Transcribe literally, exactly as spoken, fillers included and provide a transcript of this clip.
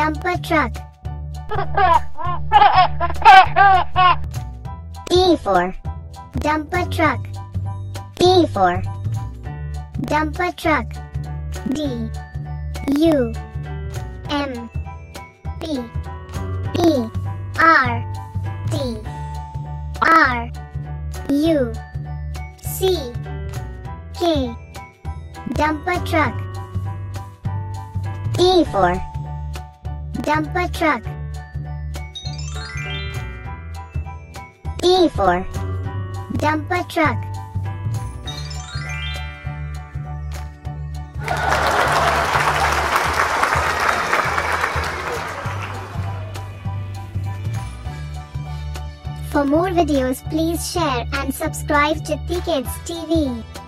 dumper truck. D for dumper truck. D for dumper truck. D U M P E R T R U C K. Dumper truck. E for dumper truck. E for dumper truck. For more videos, please share and subscribe Chitti Kids T V.